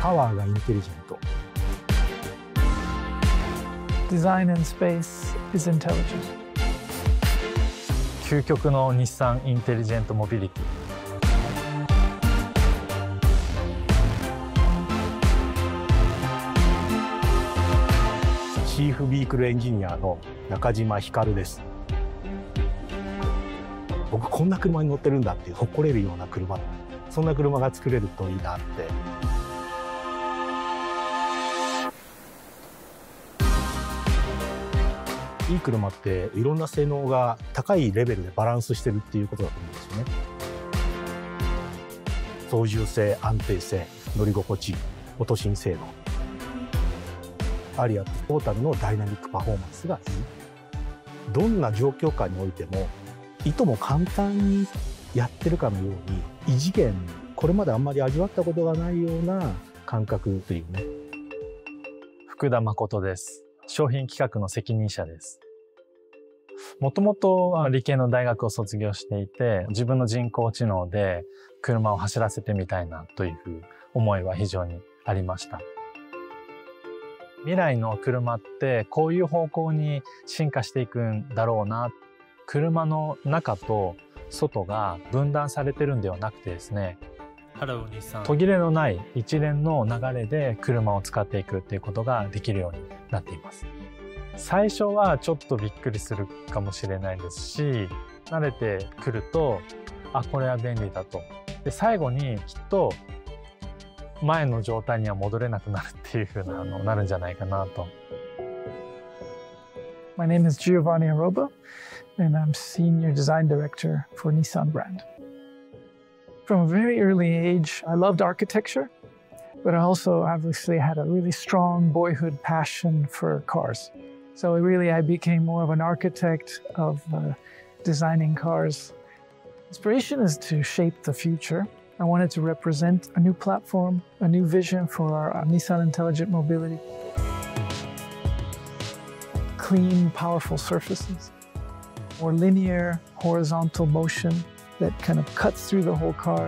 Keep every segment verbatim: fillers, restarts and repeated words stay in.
パワーがインテリジェント。 Design in space is intelligent. 究極の日産インテリジェントモビリティ。 チーフビークルエンジニアの中島光です。僕こんな車に乗ってるんだって誇れるような車、そんな車が作れるといいなって。いい車っていろんな性能が高いレベルでバランスしてるっていうことだと思うんですよね。操縦性、安定性、乗り心地、音信性能、アリアってトータルのダイナミックパフォーマンスがいい。どんな状況下においてもいとも簡単にやってるかのように異次元、これまであんまり味わったことがないような感覚というね。 福田誠です。商品企画の責任者です。もともとは理系の大学を卒業していて、自分の人工知能で車を走らせてみたいなという思いは非常にありました。未来の車ってこういう方向に進化していくんだろうな。車の中と外が分断されてるんではなくてですね、途切れのない一連の流れで車を使っていくっていうことができるようになっています。最初はちょっとびっくりするかもしれないですし、慣れてくると、あ、これは便利だと。で、最後にきっと前の状態には戻れなくなるっていうふうな、あの、なるんじゃないかなと。 My name is Giovanni Aroba, and I'm Senior Design Director for Nissan brand. From a very early age, I loved architecture, but I also obviously had a really strong boyhood passion for cars. So really I became more of an architect of uh, designing cars. Inspiration is to shape the future. I wanted to represent a new platform, a new vision for our uh, Nissan Intelligent Mobility. Clean, powerful surfaces, more linear, horizontal motion that kind of cuts through the whole car.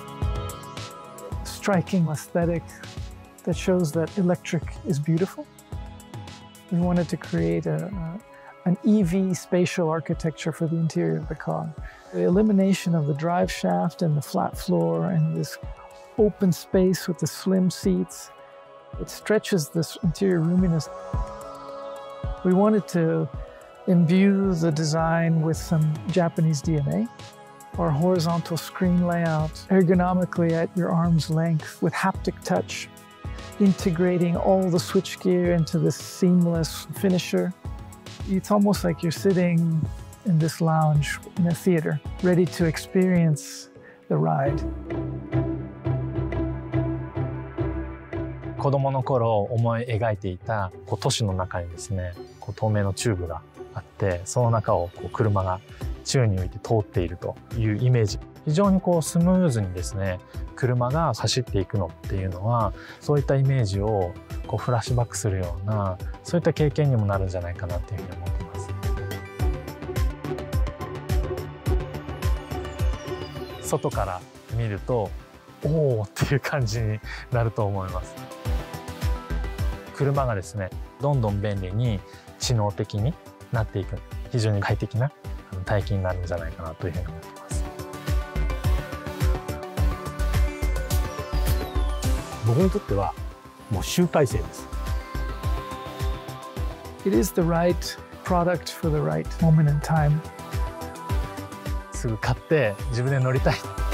Striking aesthetic that shows that electric is beautiful. We wanted to create a, a, an E V spatial architecture for the interior of the car. The elimination of the drive shaft and the flat floor and this open space with the slim seats, it stretches this interior roominess. We wanted to imbue the design with some Japanese D N A. Our horizontal screen layout, ergonomically at your arm's length with haptic touch, integrating all the switchgear into this seamless finisher. It's almost like you're sitting in this lounge in a theater, ready to experience the ride. 子供の頃思い描いていたこう都市の中にですね、こう透明のチューブがあって、その中をこう車が宙に浮いて通っているというイメージ。非常にこうスムーズにですね、車が走っていくのっていうのは、そういったイメージをこうフラッシュバックするような、そういった経験にもなるんじゃないかなというふうに思っています。外から見ると、おおっていう感じになると思います。車がですね、どんどん便利に知能的になっていく、非常に快適な体験になるんじゃないかなというふうに思っています。 僕にとってはもう集大成です。 It is the right product for the right moment in time. すぐ買って自分で乗りたい。